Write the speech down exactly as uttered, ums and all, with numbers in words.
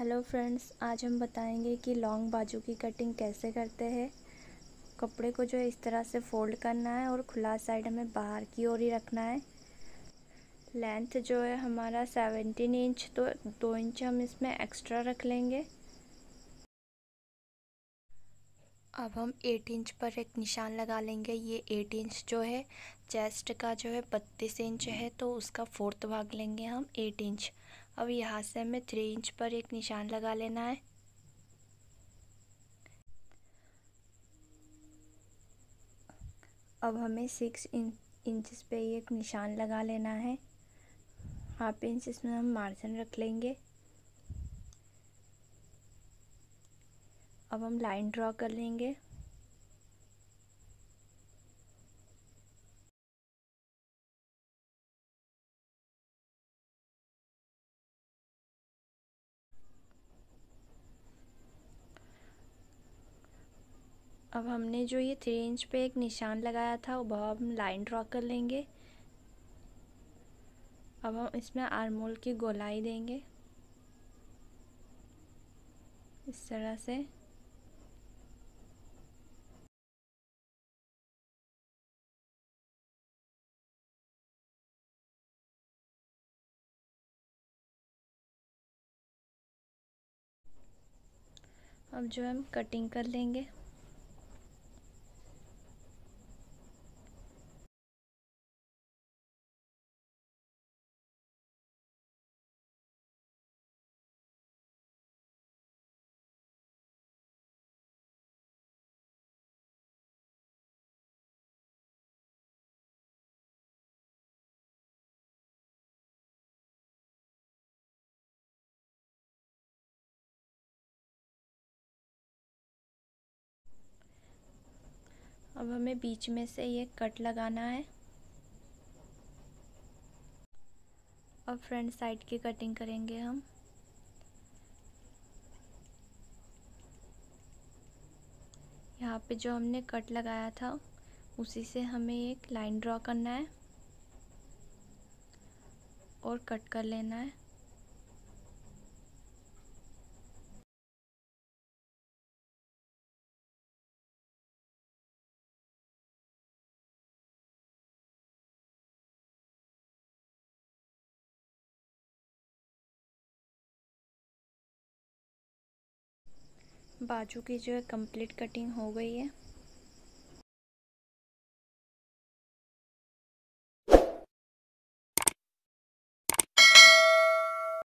Hello friends, आज हम बताएंगे कि लॉन्ग बाजू की कटिंग कैसे करते हैं। कपड़े को जो है इस तरह से फोल्ड करना है और खुला साइड हमें बाहर की ओर ही रखना है। लेंथ जो है हमारा सेवनटीन इंच, तो दो इंच हम इसमें एक्स्ट्रा रख लेंगे। अब हम एट इंच पर एक निशान लगा लेंगे। ये एट इंच जो है चेस्ट का जो है बत्तीस इंच है, तो उसका फोर्थ भाग लेंगे हम एट इंच। अब यहाँ से हमें थ्री इंच पर एक निशान लगा लेना है। अब हमें सिक्स इंच पे एक निशान लगा लेना है। हाफ इंच इसमें हम मार्जिन रख लेंगे। अब हम लाइन ड्रॉ कर लेंगे। अब हमने जो ये थ्री इंच पे एक निशान लगाया था वो हम लाइन ड्रॉ कर लेंगे। अब हम इसमें आर्म होल की गोलाई देंगे इस तरह से। अब जो हम कटिंग कर लेंगे। अब हमें बीच में से ये कट लगाना है। अब फ्रंट साइड की कटिंग करेंगे हम। यहाँ पे जो हमने कट लगाया था उसी से हमें एक लाइन ड्रॉ करना है और कट कर लेना है। बाजू की जो है कंप्लीट कटिंग हो गई है।